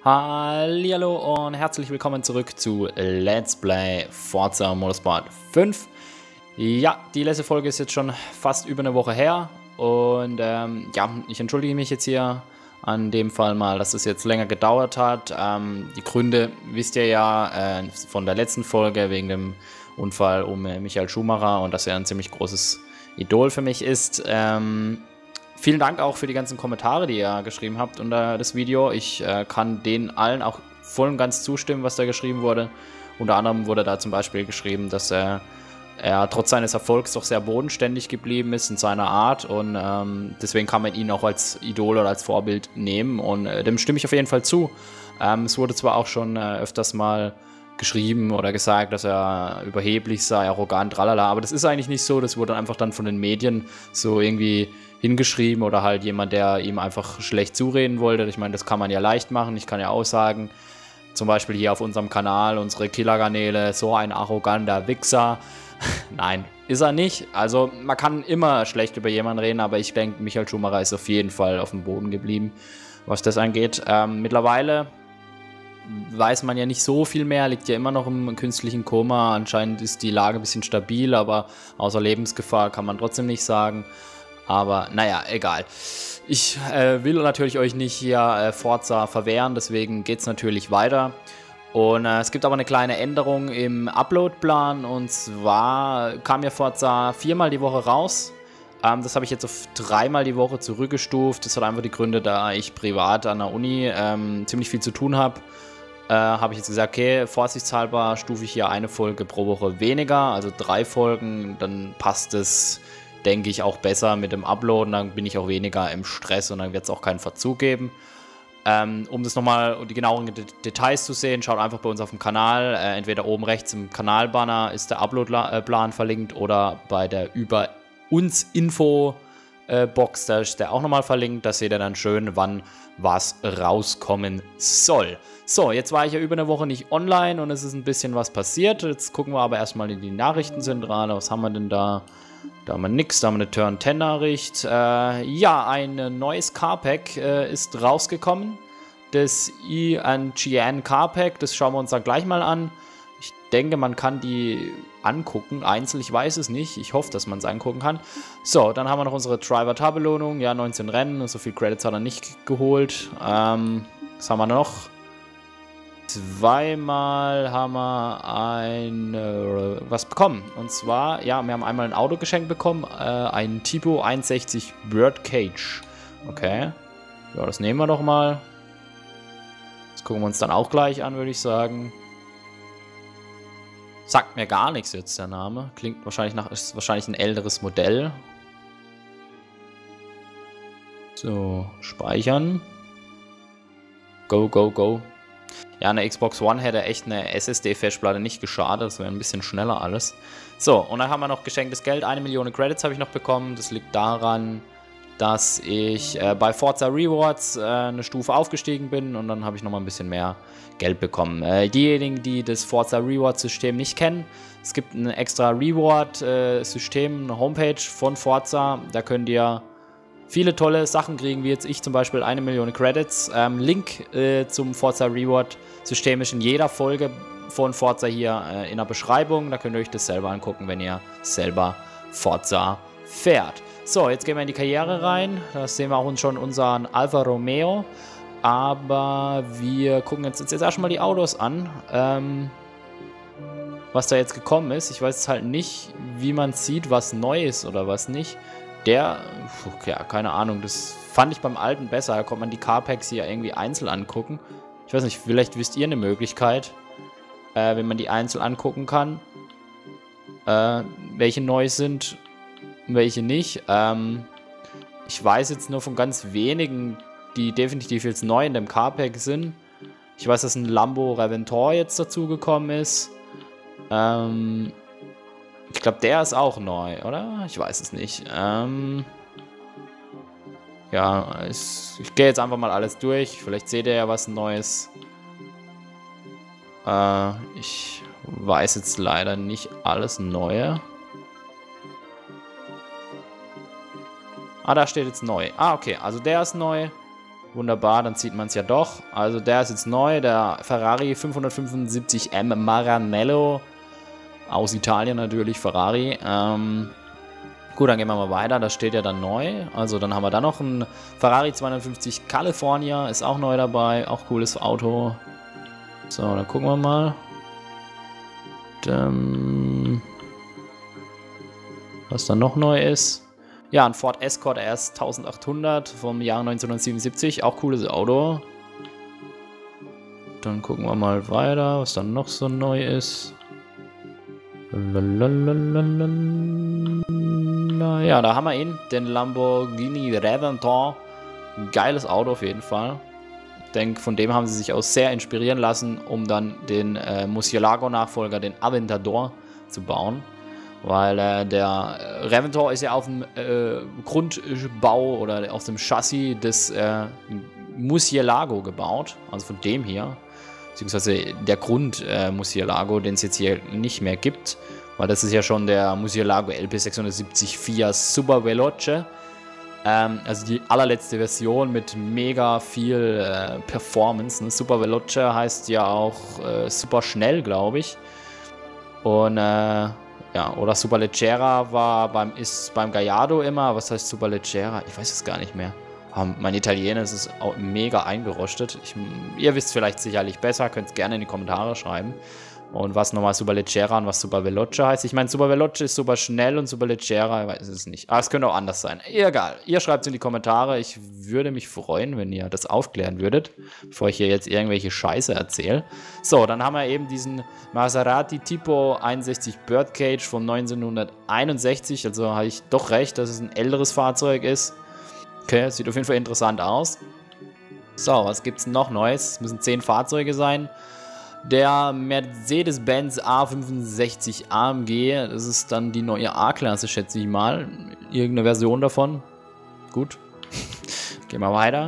Hallihallo und herzlich willkommen zurück zu Let's Play Forza Motorsport 5. Ja, die letzte Folge ist jetzt schon fast über eine Woche her und ja, ich entschuldige mich jetzt hier an dem Fall mal, dass es jetzt länger gedauert hat. Die Gründe wisst ihr ja von der letzten Folge wegen dem Unfall um Michael Schumacher und dass er ein ziemlich großes Idol für mich ist. Vielen Dank auch für die ganzen Kommentare, die ihr geschrieben habt unter das Video. Ich kann denen allen auch voll und ganz zustimmen, was da geschrieben wurde. Unter anderem wurde da zum Beispiel geschrieben, dass er trotz seines Erfolgs doch sehr bodenständig geblieben ist in seiner Art und deswegen kann man ihn auch als Idol oder als Vorbild nehmen und dem stimme ich auf jeden Fall zu. Es wurde zwar auch schon öfters mal geschrieben oder gesagt, dass er überheblich sei, arrogant, tralala, aber das ist eigentlich nicht so, das wurde einfach dann von den Medien so irgendwie hingeschrieben oder halt jemand, der ihm einfach schlecht zureden wollte. Ich meine, das kann man ja leicht machen, ich kann ja auch sagen, zum Beispiel hier auf unserem Kanal, unsere Killerkanäle, so ein arroganter Wichser. Nein, ist er nicht. Also man kann immer schlecht über jemanden reden, aber ich denke, Michael Schumacher ist auf jeden Fall auf dem Boden geblieben, was das angeht. Mittlerweile weiß man ja nicht so viel mehr, liegt ja immer noch im künstlichen Koma. Anscheinend ist die Lage ein bisschen stabil, aber außer Lebensgefahr kann man trotzdem nicht sagen. Aber naja, egal. Ich will natürlich euch nicht hier Forza verwehren, deswegen geht es natürlich weiter. Und es gibt aber eine kleine Änderung im Uploadplan und zwar kam ja Forza 4-mal die Woche raus. Das habe ich jetzt auf 3-mal die Woche zurückgestuft. Das hat einfach die Gründe, da ich privat an der Uni ziemlich viel zu tun habe. Habe ich jetzt gesagt, okay, vorsichtshalber stufe ich hier eine Folge pro Woche weniger, also 3 Folgen, dann passt es, denke ich, auch besser mit dem Uploaden, dann bin ich auch weniger im Stress und dann wird es auch keinen Verzug geben. Um das nochmal, die genaueren Details zu sehen, schaut einfach bei uns auf dem Kanal, entweder oben rechts im Kanalbanner ist der Uploadplan verlinkt oder bei der Über uns Info Box, da ist der auch nochmal verlinkt, da seht ihr dann schön, wann was rauskommen soll. So, jetzt war ich ja über eine Woche nicht online und es ist ein bisschen was passiert. Jetzt gucken wir aber erstmal in die Nachrichtenzentrale. Was haben wir denn da? Da haben wir nichts, da haben wir eine Turn 10 Nachricht. Ja, ein neues Carpack ist rausgekommen. Das IGN Carpack, das schauen wir uns dann gleich mal an. Ich denke, man kann die angucken, einzeln, ich weiß es nicht. Ich hoffe, dass man es angucken kann. So, dann haben wir noch unsere Driver-Tar-Belohnung. Ja, 19 Rennen, so viel Credits hat er nicht geholt. Was haben wir noch? 2-mal haben wir was bekommen. Und zwar, ja, wir haben einmal ein Auto geschenkt bekommen. Ein Tipo 61 Birdcage. Okay. Ja, das nehmen wir doch mal. Das gucken wir uns dann auch gleich an, würde ich sagen. Sagt mir gar nichts jetzt der Name. Klingt wahrscheinlich ist wahrscheinlich ein älteres Modell. So, speichern. Go, go, go. Ja, eine Xbox One hätte echt eine SSD-Festplatte nicht geschadet. Das wäre ein bisschen schneller alles. So, und dann haben wir noch geschenktes Geld. 1 Million Credits habe ich noch bekommen. Das liegt daran, dass ich bei Forza Rewards eine Stufe aufgestiegen bin. Und dann habe ich nochmal ein bisschen mehr Geld bekommen. Diejenigen, die das Forza Rewards-System nicht kennen, es gibt ein extra Reward-System, eine Homepage von Forza. Da könnt ihr viele tolle Sachen kriegen, wie jetzt ich zum Beispiel 1 Million Credits. Link zum Forza Reward System ist in jeder Folge von Forza hier in der Beschreibung. Da könnt ihr euch das selber angucken, wenn ihr selber Forza fährt. So, jetzt gehen wir in die Karriere rein. Da sehen wir auch schon unseren Alfa Romeo. Aber wir gucken uns jetzt erstmal die Autos an. Was da jetzt gekommen ist. Ich weiß halt nicht, wie man sieht, was neu ist oder was nicht. Ja, keine Ahnung, das fand ich beim alten besser. Da konnte man die Carpacks hier irgendwie einzeln angucken. Ich weiß nicht, vielleicht wisst ihr eine Möglichkeit, wenn man die einzeln angucken kann, welche neu sind und welche nicht. Ich weiß jetzt nur von ganz wenigen, die definitiv jetzt neu in dem Carpack sind. Ich weiß, dass ein Lambo Reventor jetzt dazugekommen ist. Ich glaube, der ist auch neu, oder? Ich weiß es nicht. Ja, ich gehe jetzt einfach mal alles durch. Vielleicht seht ihr ja was Neues. Ich weiß jetzt leider nicht alles Neue. Ah, da steht jetzt neu. Ah, okay. Also der ist neu. Wunderbar, dann sieht man es ja doch. Also der ist jetzt neu, der Ferrari 575M Maranello. Aus Italien natürlich, Ferrari. Gut, dann gehen wir mal weiter, das steht ja dann neu. Also dann haben wir da noch ein Ferrari 250 California, ist auch neu dabei, auch cooles Auto. So, dann gucken wir mal. Was dann noch neu ist. Ja, ein Ford Escort RS 1800 vom Jahr 1977, auch cooles Auto. Dann gucken wir mal weiter, was dann noch so neu ist. Ja, da haben wir ihn, den Lamborghini Reventon. Ein geiles Auto auf jeden Fall. Ich denke, von dem haben sie sich auch sehr inspirieren lassen, um dann den Murcielago-Nachfolger, den Aventador, zu bauen. Weil der Reventon ist ja auf dem Grundbau oder auf dem Chassis des Murcielago gebaut. Also von dem hier. Beziehungsweise der Grund Murcielago, den es jetzt hier nicht mehr gibt. Weil das ist ja schon der Murcielago LP670 FIA Super Veloce. Also die allerletzte Version mit mega viel Performance. Ne? Super Veloce heißt ja auch super schnell, glaube ich. Und ja, oder Super Leggera ist beim Gallardo immer. Was heißt Super Leggera? Ich weiß es gar nicht mehr. Mein Italiener ist auch mega eingerostet. Ihr wisst vielleicht sicherlich besser, könnt es gerne in die Kommentare schreiben. Und was nochmal Super Leggera und was Super Veloce heißt. Ich meine, Super Veloce ist super schnell und Super Leggera, ich weiß es nicht. Aber es könnte auch anders sein. Egal, ihr schreibt es in die Kommentare. Ich würde mich freuen, wenn ihr das aufklären würdet, bevor ich hier jetzt irgendwelche Scheiße erzähle. So, dann haben wir eben diesen Maserati Tipo 61 Birdcage von 1961. Also habe ich doch recht, dass es ein älteres Fahrzeug ist. Okay, sieht auf jeden Fall interessant aus. So, was gibt es noch Neues? Es müssen 10 Fahrzeuge sein. Der Mercedes-Benz A65 AMG, das ist dann die neue A-Klasse, schätze ich mal. Irgendeine Version davon. Gut. Gehen wir weiter.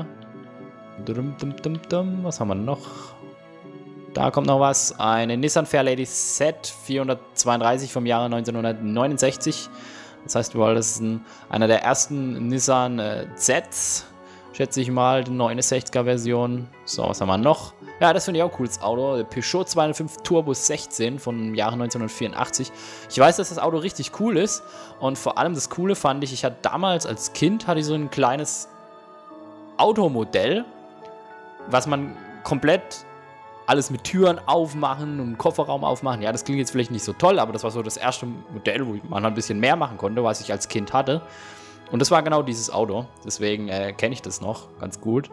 Was haben wir noch? Da kommt noch was. Eine Nissan Fairlady Z432 vom Jahre 1969. Das heißt wohl, das ist einer der ersten Nissan Zs. Schätze ich mal, die 69er-Version. So, was haben wir noch? Ja, das finde ich auch ein cooles Auto. Der Peugeot 205 Turbo 16 vom Jahre 1984. Ich weiß, dass das Auto richtig cool ist. Und vor allem das Coole fand ich hatte damals als Kind so ein kleines Automodell, was man komplett alles mit Türen aufmachen und Kofferraum aufmachen. Ja, das klingt jetzt vielleicht nicht so toll, aber das war so das erste Modell, wo man ein bisschen mehr machen konnte, was ich als Kind hatte. Und das war genau dieses Auto. Deswegen kenne ich das noch ganz gut.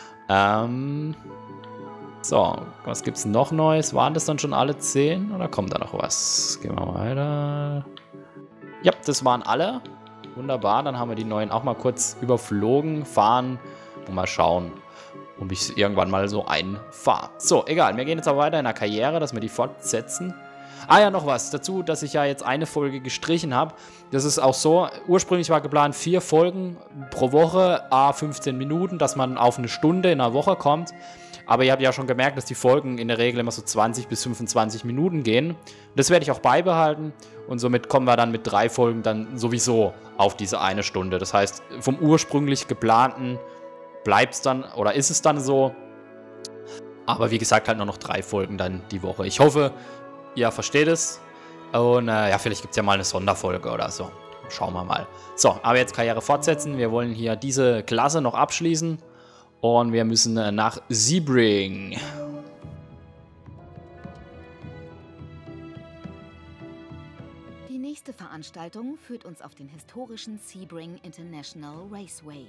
So, was gibt es noch Neues? Waren das dann schon alle 10? Oder kommt da noch was? Gehen wir weiter. Ja, das waren alle. Wunderbar, dann haben wir die neuen auch mal kurz überflogen, fahren und mal schauen, ob ich irgendwann mal so einfahre. So, egal, wir gehen jetzt aber weiter in der Karriere, dass wir die fortsetzen. Ah ja, noch was dazu, dass ich ja jetzt eine Folge gestrichen habe. Das ist auch so, ursprünglich war geplant 4 Folgen pro Woche, 15 Minuten, dass man auf eine Stunde in einer Woche kommt. Aber ihr habt ja schon gemerkt, dass die Folgen in der Regel immer so 20 bis 25 Minuten gehen. Das werde ich auch beibehalten und somit kommen wir dann mit 3 Folgen dann sowieso auf diese eine Stunde. Das heißt, vom ursprünglich geplanten bleibt es dann oder ist es dann so. Aber wie gesagt, halt nur noch 3 Folgen dann die Woche. Ich hoffe, ihr versteht es. Und ja, vielleicht gibt es ja mal eine Sonderfolge oder so. Schauen wir mal. So, aber jetzt Karriere fortsetzen. Wir wollen hier diese Klasse noch abschließen. Und wir müssen nach Sebring. Die nächste Veranstaltung führt uns auf den historischen Sebring International Raceway.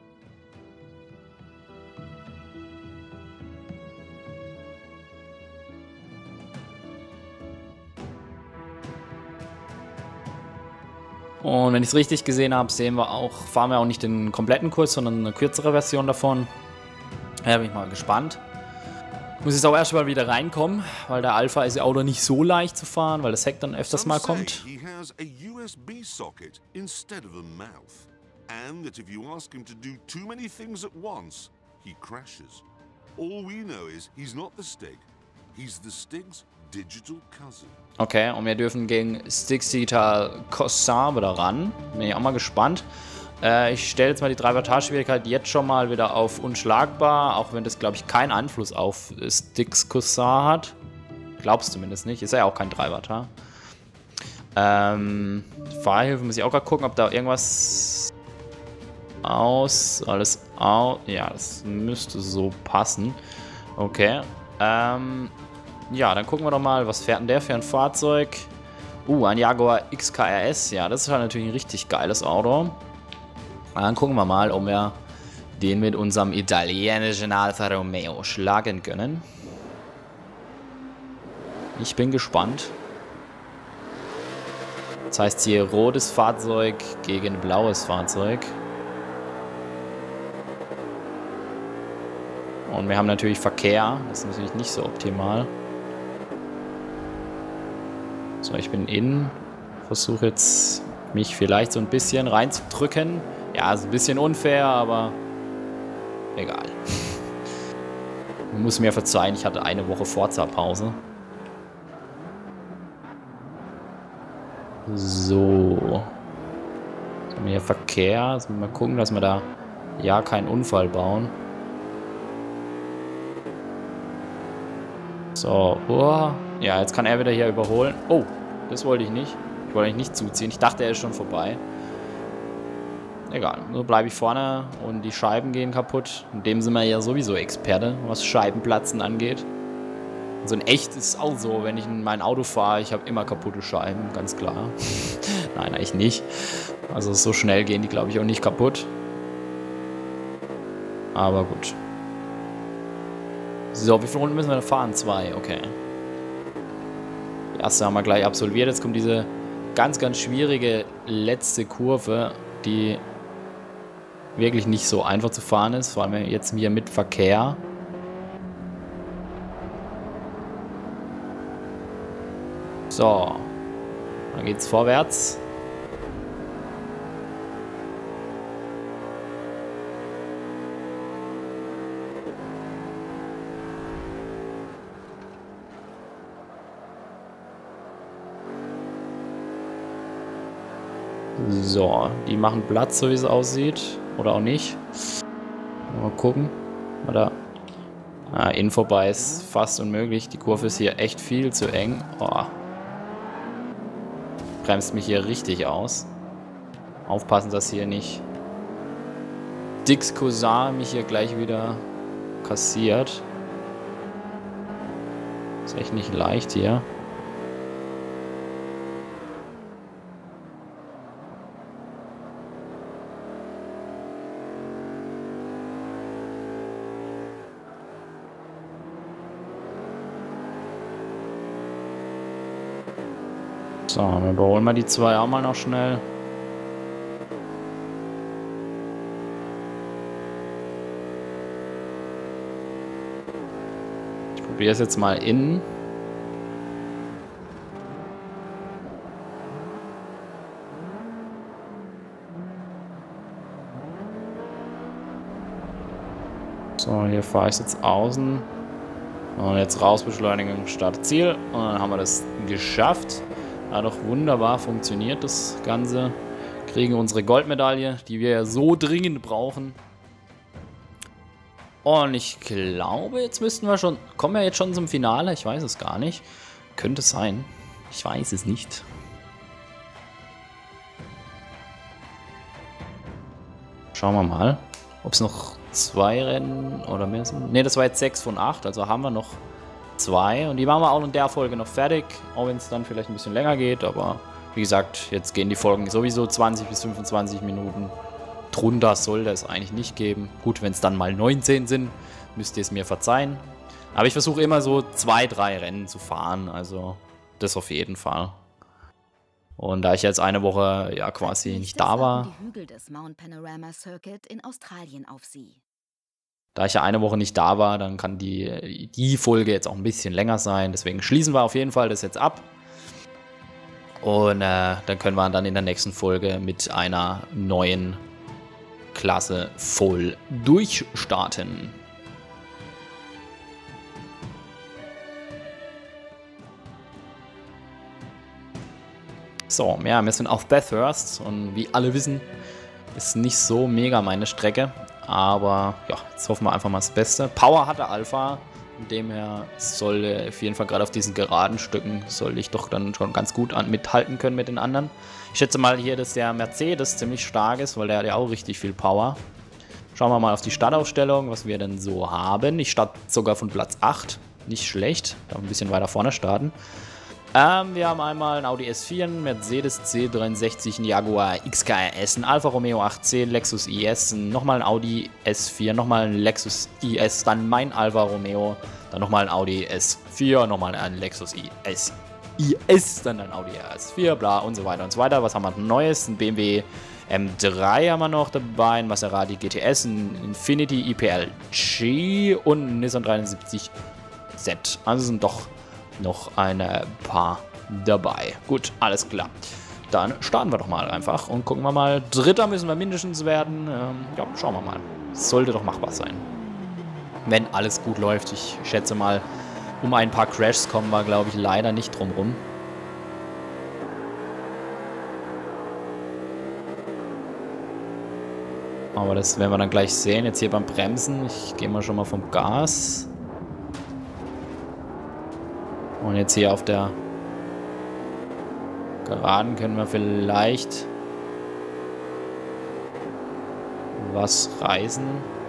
Und wenn ich es richtig gesehen habe, fahren wir auch nicht den kompletten Kurs, sondern eine kürzere Version davon. Da bin ich mal gespannt. Ich muss jetzt auch erstmal wieder reinkommen, weil der Alpha ist ja auch noch nicht so leicht zu fahren, weil das Heck dann öfters mal kommt. Okay, und wir dürfen gegen Stig's Digital Cossabe da ran. Bin ich auch mal gespannt. Ich stelle jetzt mal die Treiber-Tar-Schwierigkeit jetzt schon mal wieder auf unschlagbar, auch wenn das, glaube ich, keinen Einfluss auf Styx Cursar hat. Glaubst zumindest nicht. Ist ja auch kein Treiber-Tar. Fahrhilfe muss ich auch gerade gucken, ob da irgendwas alles aus. Ja, das müsste so passen. Okay. Ja, dann gucken wir doch mal, was fährt denn der für ein Fahrzeug? Ein Jaguar XKRS. Ja, das ist halt natürlich ein richtig geiles Auto. Dann gucken wir mal, ob wir den mit unserem italienischen Alfa Romeo schlagen können. Ich bin gespannt. Das heißt hier rotes Fahrzeug gegen blaues Fahrzeug. Und wir haben natürlich Verkehr. Das ist natürlich nicht so optimal. So, ich bin innen. Versuche jetzt, mich vielleicht so ein bisschen reinzudrücken. Ja, ist ein bisschen unfair, aber egal. Man muss mir verzeihen, ich hatte eine Woche Forza-Pause. So. Jetzt haben wir hier Verkehr. Jetzt müssen wir mal gucken, dass wir da ja keinen Unfall bauen. So. Ja, jetzt kann er wieder hier überholen. Oh, das wollte ich nicht. Ich wollte eigentlich nicht zuziehen. Ich dachte, er ist schon vorbei. Egal, nur bleibe ich vorne und die Scheiben gehen kaputt. In dem sind wir ja sowieso Experte, was Scheibenplatzen angeht. So in echt ist es auch so, wenn ich in mein Auto fahre, ich habe immer kaputte Scheiben, ganz klar. Nein, eigentlich nicht. Also so schnell gehen die, glaube ich, auch nicht kaputt. Aber gut. So, wie viele Runden müssen wir da fahren? 2, okay. Die erste haben wir gleich absolviert. Jetzt kommt diese ganz, ganz schwierige letzte Kurve, die wirklich nicht so einfach zu fahren ist, vor allem jetzt hier mit Verkehr. So, dann geht's vorwärts. So, die machen Platz, so wie es aussieht. Oder auch nicht. Mal gucken. Oder. Innen vorbei ist fast unmöglich. Die Kurve ist hier echt viel zu eng. Oh. Bremst mich hier richtig aus. Aufpassen, dass hier nicht Styx Cursar mich hier gleich wieder kassiert. Ist echt nicht leicht hier. So, wir überholen mal die zwei auch mal noch schnell. Ich probiere es jetzt mal innen. So, hier fahre ich jetzt außen. Und jetzt raus, Beschleunigung, Start, Ziel. Und dann haben wir das geschafft. Hat doch wunderbar funktioniert das Ganze. Kriegen unsere Goldmedaille, die wir ja so dringend brauchen. Und ich glaube, jetzt müssten wir schon... Kommen wir jetzt schon zum Finale? Ich weiß es gar nicht. Könnte es sein. Ich weiß es nicht. Schauen wir mal, ob es noch 2 Rennen oder mehr sind. Ne, das war jetzt 6 von 8. Also haben wir noch 2 und die machen wir auch in der Folge noch fertig, auch wenn es dann vielleicht ein bisschen länger geht, aber wie gesagt, jetzt gehen die Folgen sowieso 20 bis 25 Minuten. Drunter sollte es eigentlich nicht geben. Gut, wenn es dann mal 19 sind, müsst ihr es mir verzeihen. Aber ich versuche immer so 2, 3 Rennen zu fahren, also das auf jeden Fall. Und da ich jetzt eine Woche ja quasi nicht da war, die Hügel des Mount Panorama Circuit in Australien auf sie. Da ich ja eine Woche nicht da war, dann kann die Folge jetzt auch ein bisschen länger sein. Deswegen schließen wir auf jeden Fall das jetzt ab. Und dann können wir dann in der nächsten Folge mit einer neuen Klasse voll durchstarten. So, ja, wir sind auf Bathurst und wie alle wissen, Ist nicht so mega meine Strecke. Aber ja, jetzt hoffen wir einfach mal das Beste. Power hatte Alpha. Von dem her sollte auf jeden Fall gerade auf diesen geraden Stücken sollte ich doch dann schon ganz gut mithalten können mit den anderen. Ich schätze mal hier, dass der Mercedes ziemlich stark ist, weil der hat ja auch richtig viel Power. Schauen wir mal auf die Startaufstellung, was wir denn so haben. Ich starte sogar von Platz 8. Nicht schlecht. Darf ein bisschen weiter vorne starten. Wir haben einmal ein Audi S4, ein Mercedes C63, ein Jaguar XKRS, ein Alfa Romeo 810, Lexus IS, nochmal ein Audi S4, nochmal ein Lexus IS, dann mein Alfa Romeo, dann nochmal ein Audi S4, nochmal ein Lexus IS, dann ein Audi RS4, bla und so weiter und so weiter. Was haben wir Neues? Ein BMW M3 haben wir noch dabei, ein Maserati GTS, ein Infiniti IPL G und ein Nissan 370Z. Also sind doch noch ein paar dabei. Gut, alles klar. Dann starten wir doch mal einfach und gucken wir mal. Dritter müssen wir mindestens werden. Ja, schauen wir mal. Sollte doch machbar sein. Wenn alles gut läuft. Ich schätze mal, um ein paar Crashs kommen wir, glaube ich, leider nicht drum rum. Aber das werden wir dann gleich sehen. Jetzt hier beim Bremsen. Ich gehe mal schon mal vom Gas. Und jetzt hier auf der Geraden können wir vielleicht was reißen.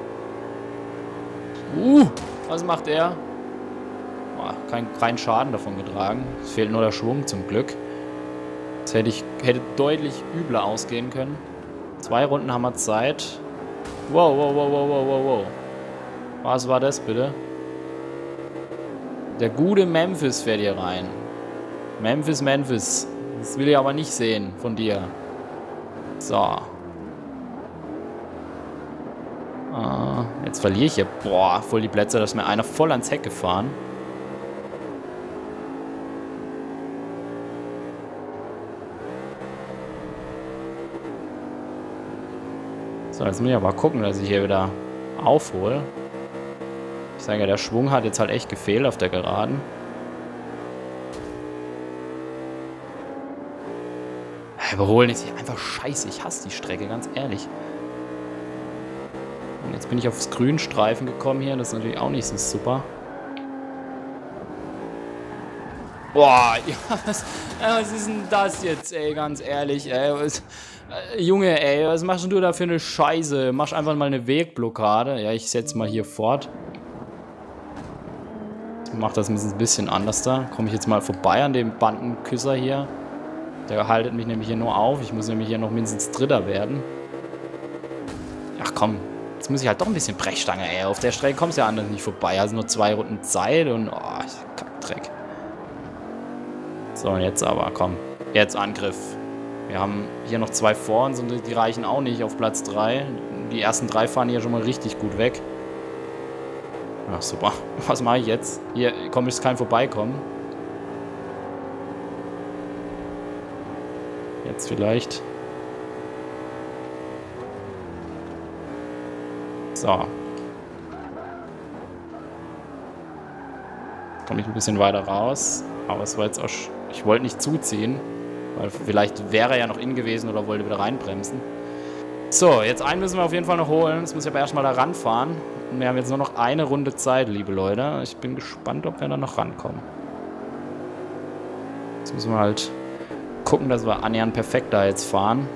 Was macht er? Kein Schaden davon getragen. Es fehlt nur der Schwung zum Glück. Das hätte deutlich übler ausgehen können. 2 Runden haben wir Zeit. Wow. Was war das bitte? Der gute Memphis fährt hier rein. Memphis. Das will ich aber nicht sehen von dir. So. Jetzt verliere ich hier. Boah, voll die Plätze. Da ist mir einer voll ans Heck gefahren. So, jetzt muss ich aber gucken, dass ich hier wieder aufhole. Ich sage ja, der Schwung hat jetzt halt echt gefehlt auf der Geraden. Überholen ist hier einfach scheiße. Ich hasse die Strecke, ganz ehrlich. Und jetzt bin ich aufs Grünstreifen gekommen hier. Das ist natürlich auch nicht so super. Boah, ja, was ist denn das jetzt, ey, ganz ehrlich, ey. Junge, ey, was machst du da für eine Scheiße? Machst einfach mal eine Wegblockade. Ja, ich setze mal hier fort. Mach das ein bisschen anders da. Komme ich jetzt mal vorbei an dem Bandenküsser hier. Der haltet mich nämlich hier nur auf. Ich muss nämlich hier noch mindestens Dritter werden. Ach komm, jetzt muss ich halt doch ein bisschen Brechstange, ey. Auf der Strecke kommst du ja anders nicht vorbei. Also nur 2 Runden Zeit und Kackdreck. So, und jetzt aber, komm. Jetzt Angriff. Wir haben hier noch 2 vor uns und die reichen auch nicht auf Platz 3. Die ersten 3 fahren hier schon mal richtig gut weg. Ach, super. Was mache ich jetzt? Hier kommt jetzt kein Vorbeikommen. Jetzt vielleicht. So. Komme ich ein bisschen weiter raus. Aber es war jetzt auch... Ich wollte nicht zuziehen. Weil vielleicht wäre er ja noch in gewesen oder wollte wieder reinbremsen. So, jetzt einen müssen wir auf jeden Fall noch holen. Jetzt muss ich aber erstmal da ranfahren. Und wir haben jetzt nur noch eine Runde Zeit, liebe Leute. Ich bin gespannt, ob wir da noch rankommen. Jetzt müssen wir halt gucken, dass wir annähernd perfekt da jetzt fahren.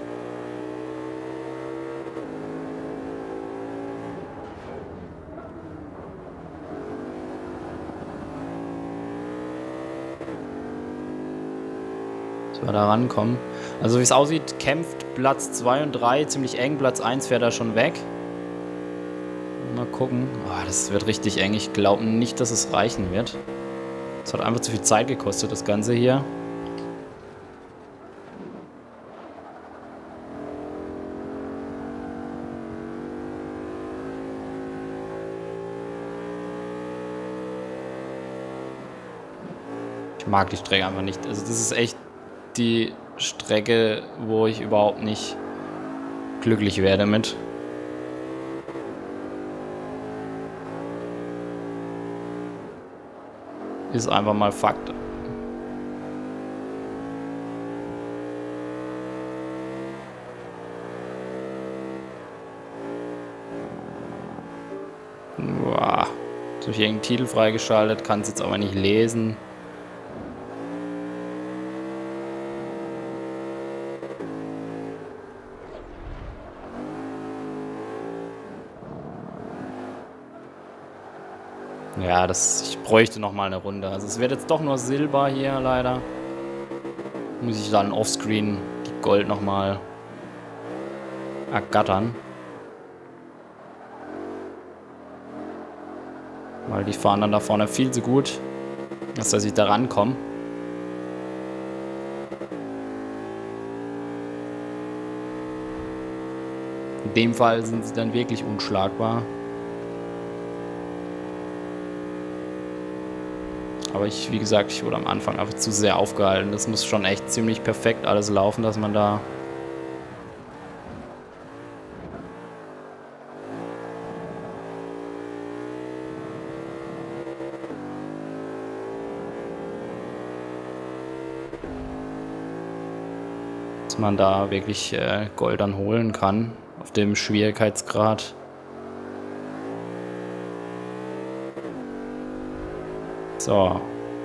Dass wir da rankommen. Also wie es aussieht, kämpft Platz 2 und 3 ziemlich eng. Platz 1 fährt da schon weg. Mal gucken. Oh, das wird richtig eng. Ich glaube nicht, dass es reichen wird. Es hat einfach zu viel Zeit gekostet, das Ganze hier. Ich mag die Strecke einfach nicht. Also das ist echt die Strecke, wo ich überhaupt nicht glücklich werde mit. Ist einfach mal Fakt. Boah. Jetzt habe ich irgendeinen Titel freigeschaltet, kann es jetzt aber nicht lesen. Ja, ich bräuchte noch mal eine Runde. Also es wird jetzt doch nur Silber hier, leider. Muss ich dann offscreen die Gold noch mal ergattern. Weil die fahren dann da vorne viel zu gut, dass ich da rankomme. In dem Fall sind sie dann wirklich unschlagbar. Aber wie gesagt, ich wurde am Anfang einfach zu sehr aufgehalten. Das muss schon echt ziemlich perfekt alles laufen, dass man da... dass man da wirklich Gold dann holen kann auf dem Schwierigkeitsgrad. So.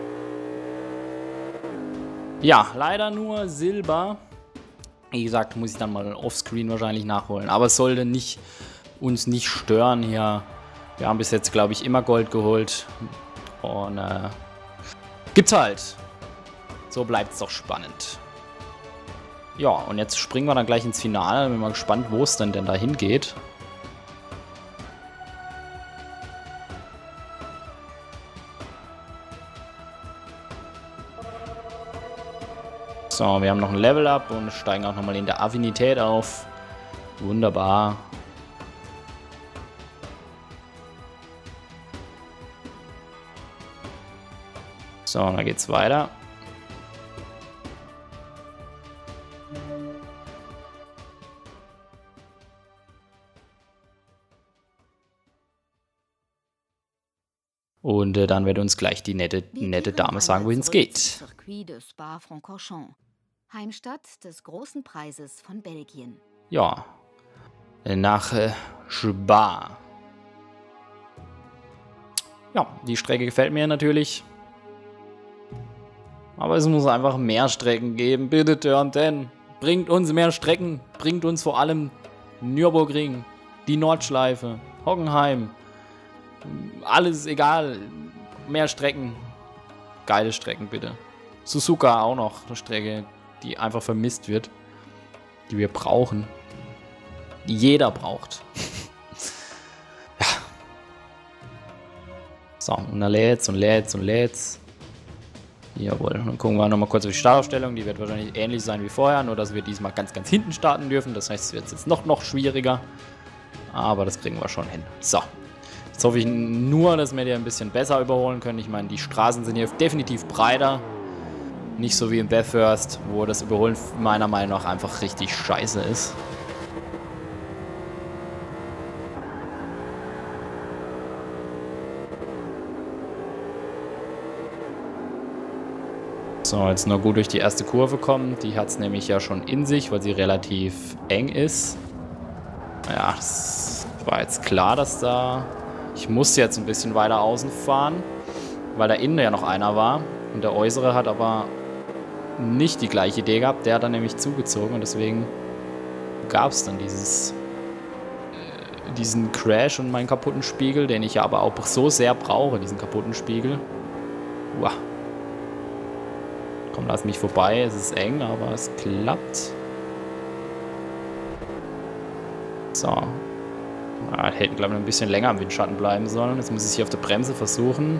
Ja, leider nur Silber. Wie gesagt, muss ich dann mal offscreen wahrscheinlich nachholen. Aber es sollte uns nicht stören hier. Wir haben bis jetzt, glaube ich, immer Gold geholt. Und gibt's halt. So bleibt es doch spannend. Ja, und jetzt springen wir dann gleich ins Finale. Bin mal gespannt, wo es denn da hingeht. So, wir haben noch ein Level-Up und steigen auch nochmal in der Affinität auf. Wunderbar. So, dann geht's weiter. Und dann wird uns gleich die nette Dame sagen, wohin es geht. Circuit de Spa-Francorchamps, Heimstatt des großen Preises von Belgien. Ja, nach Spa. Ja, die Strecke gefällt mir natürlich. Aber es muss einfach mehr Strecken geben. Bitte, Turn 10. Bringt uns mehr Strecken. Bringt uns vor allem Nürburgring, die Nordschleife, Hockenheim. Alles egal. Mehr Strecken. Geile Strecken, bitte. Suzuka auch noch eine Strecke, die einfach vermisst wird. Die wir brauchen. Die jeder braucht. Ja. So, und dann lädt's und lädt's und lädt's. Jawohl. Dann gucken wir nochmal kurz auf die Startaufstellung. Die wird wahrscheinlich ähnlich sein wie vorher, nur dass wir diesmal ganz, ganz hinten starten dürfen. Das heißt, es wird jetzt noch schwieriger. Aber das kriegen wir schon hin. So. Jetzt hoffe ich nur, dass wir die ein bisschen besser überholen können. Ich meine, die Straßen sind hier definitiv breiter. Nicht so wie in Bathurst, wo das Überholen meiner Meinung nach einfach richtig scheiße ist. So, jetzt nur gut durch die erste Kurve kommen. Die hat es nämlich ja schon in sich, weil sie relativ eng ist. Ja, das war jetzt klar, dass da... Ich musste jetzt ein bisschen weiter außen fahren, weil da innen ja noch einer war. Und der Äußere hat aber nicht die gleiche Idee gehabt. Der hat dann nämlich zugezogen und deswegen gab es dann diesen Crash und meinen kaputten Spiegel, den ich ja aber auch so sehr brauche, diesen kaputten Spiegel. Uah. Komm, lass mich vorbei. Es ist eng, aber es klappt. So. Ja, hätten, glaube ich, ein bisschen länger im Windschatten bleiben sollen. Jetzt muss ich hier auf der Bremse versuchen.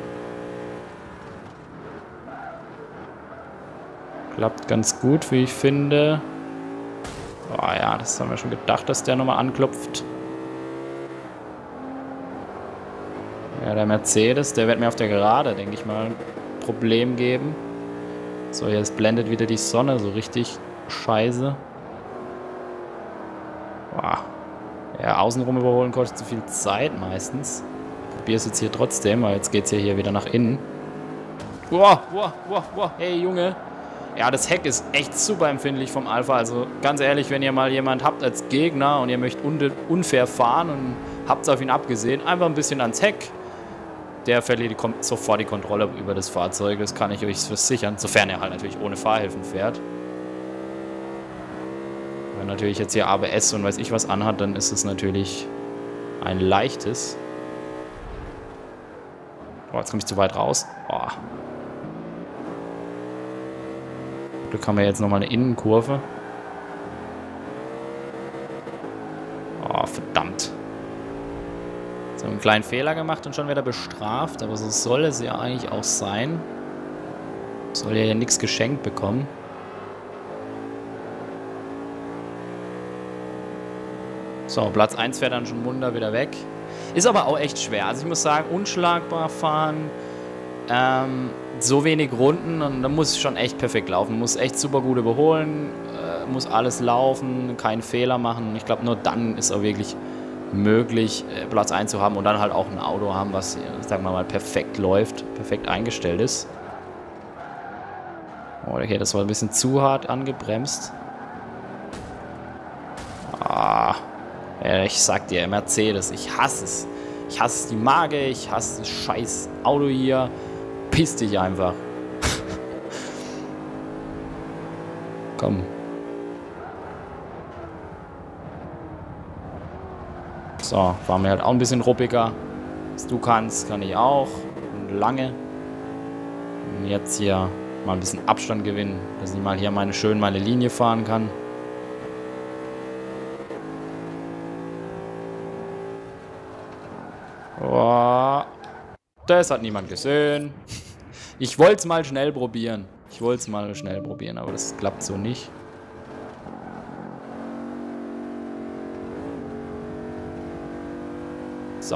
Klappt ganz gut, wie ich finde. Oh ja, das haben wir schon gedacht, dass der nochmal anklopft. Ja, der Mercedes, der wird mir auf der Gerade, denke ich mal, ein Problem geben. So, jetzt blendet wieder die Sonne, so richtig scheiße. Boah. Ja, außenrum überholen kostet zu viel Zeit meistens. Ich probiere es jetzt hier trotzdem, weil jetzt geht es ja hier wieder nach innen. Wow, hey Junge. Ja, das Heck ist echt super empfindlich vom Alpha. Also ganz ehrlich, wenn ihr mal jemand habt als Gegner und ihr möchtet unfair fahren und Habt's auf ihn abgesehen. Einfach ein bisschen ans Heck. Der verliert sofort die Kontrolle über das Fahrzeug. Das kann ich euch versichern. Sofern er halt natürlich ohne Fahrhilfen fährt. Wenn natürlich jetzt hier ABS und weiß ich was anhat, dann ist es natürlich ein leichtes. Oh, jetzt komme ich zu weit raus. Oh. Da haben wir jetzt nochmal eine Innenkurve. Oh, verdammt. So einen kleinen Fehler gemacht und schon wieder bestraft. Aber so soll es ja eigentlich auch sein. Soll ja nichts geschenkt bekommen. So, Platz 1 fährt dann schon munter wieder weg. Ist aber auch echt schwer. Also ich muss sagen, unschlagbar fahren. So wenig Runden und da muss es schon echt perfekt laufen. Muss echt super gut überholen. Muss alles laufen, keinen Fehler machen. Ich glaube, nur dann ist auch wirklich möglich, Platz 1 zu haben und dann halt auch ein Auto haben, was, sagen wir mal, perfekt läuft, perfekt eingestellt ist. Oh, okay, das war ein bisschen zu hart angebremst. Ah, ich sag dir, Mercedes, ich hasse es. Ich hasse die Marke, ich hasse das scheiß Auto hier. Piss dich einfach. Komm. So, fahren wir halt auch ein bisschen ruppiger. Was du kannst, kann ich auch. Und lange. Und jetzt hier mal ein bisschen Abstand gewinnen, dass ich mal hier meine Linie fahren kann. Oh, das hat niemand gesehen. Ich wollte es mal schnell probieren. Aber das klappt so nicht. So.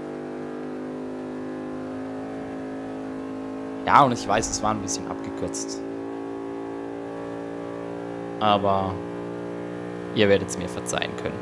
Ja, und ich weiß, es war ein bisschen abgekürzt. Aber ihr werdet es mir verzeihen können.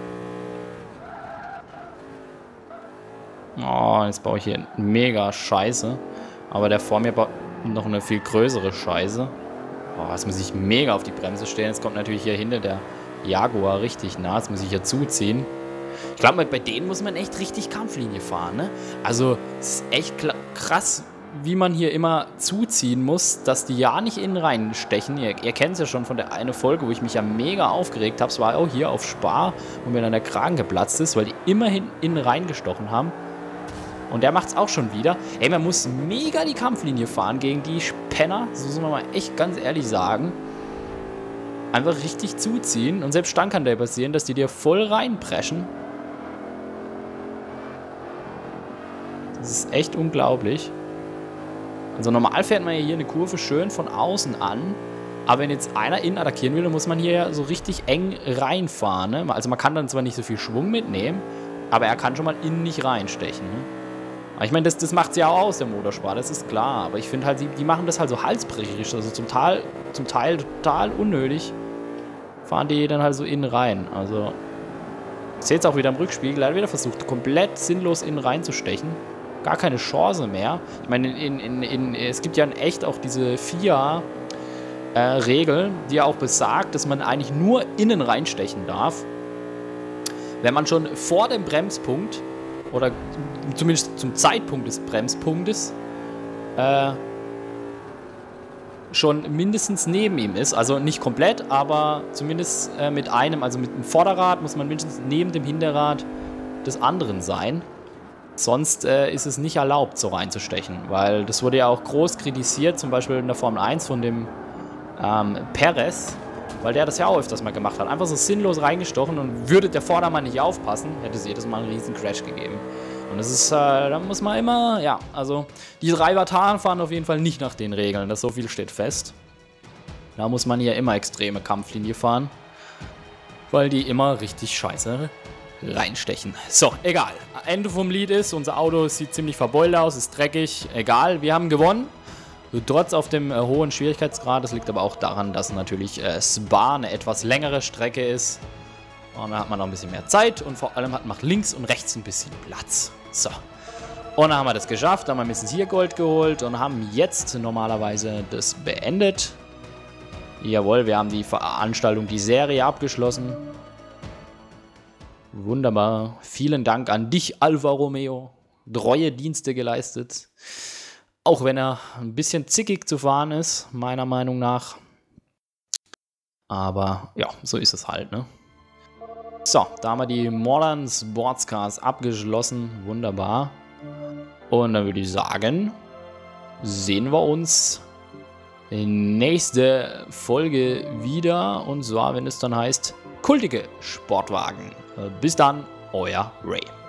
Oh, jetzt baue ich hier mega Scheiße. Aber der vor mir baut noch eine viel größere Scheiße. Oh, jetzt muss ich mega auf die Bremse stehen. Jetzt kommt natürlich hier hinter der Jaguar richtig nah. Jetzt muss ich hier zuziehen. Ich glaube, bei denen muss man echt richtig Kampflinie fahren, ne? Also, es ist echt krass, wie man hier immer zuziehen muss, dass die ja nicht innen reinstechen. Ihr kennt es ja schon von der einen Folge, wo ich mich ja mega aufgeregt habe. Es war auch hier auf Spa, wo mir dann der Kragen geplatzt ist, weil die immerhin innen reingestochen haben. Und der macht es auch schon wieder. Ey, man muss mega die Kampflinie fahren gegen die Penner. So muss man mal echt ganz ehrlich sagen. Einfach richtig zuziehen. Und selbst dann kann der passieren, dass die dir voll reinpreschen. Das ist echt unglaublich. Also normal fährt man ja hier eine Kurve schön von außen an. Aber wenn jetzt einer innen attackieren will, dann muss man hier ja so richtig eng reinfahren. Ne? Also man kann dann zwar nicht so viel Schwung mitnehmen, aber er kann schon mal innen nicht reinstechen. Ne? Aber ich meine, das macht es ja auch aus, der Motorsport, das ist klar. Aber ich finde halt, die machen das halt so halsbrecherisch. Also zum Teil total unnötig. Fahren die dann halt so innen rein. Also, ich sehe jetzt auch wieder im Rückspiegel, er hat wieder versucht, komplett sinnlos innen reinzustechen. Gar keine Chance mehr. Ich meine, es gibt ja in echt auch diese FIA-Regel, die ja auch besagt, dass man eigentlich nur innen reinstechen darf. Wenn man schon vor dem Bremspunkt oder zumindest zum Zeitpunkt des Bremspunktes schon mindestens neben ihm ist. Also nicht komplett, aber zumindest mit einem, also mit dem Vorderrad muss man mindestens neben dem Hinterrad des anderen sein. Sonst ist es nicht erlaubt, so reinzustechen, weil das wurde ja auch groß kritisiert, zum Beispiel in der Formel 1 von dem Perez, weil der das ja auch öfters mal gemacht hat. Einfach so sinnlos reingestochen und würde der Vordermann nicht aufpassen, hätte es jedes Mal einen riesen Crash gegeben. Und das ist, da muss man immer, ja, also die Reivataren fahren auf jeden Fall nicht nach den Regeln, das so viel steht fest. Da muss man hier immer extreme Kampflinie fahren, weil die immer richtig scheiße reinstechen. So, egal. Ende vom Lied ist, unser Auto sieht ziemlich verbeult aus, ist dreckig, egal, wir haben gewonnen. Trotz auf dem hohen Schwierigkeitsgrad, das liegt aber auch daran, dass natürlich Spa eine etwas längere Strecke ist. Und da hat man noch ein bisschen mehr Zeit und vor allem hat man links und rechts ein bisschen Platz. So. Und dann haben wir das geschafft, haben wir ein bisschen hier Gold geholt und haben jetzt normalerweise das beendet. Jawohl, wir haben die Veranstaltung, die Serie abgeschlossen. Wunderbar. Vielen Dank an dich, Alfa Romeo. Treue Dienste geleistet. Auch wenn er ein bisschen zickig zu fahren ist, meiner Meinung nach. Aber ja, so ist es halt, ne? So, da haben wir die Modern Sportscars abgeschlossen. Wunderbar. Und dann würde ich sagen, sehen wir uns in nächste Folge wieder. Und zwar, wenn es dann heißt, kultige Sportwagen. Bis dann, euer Ray.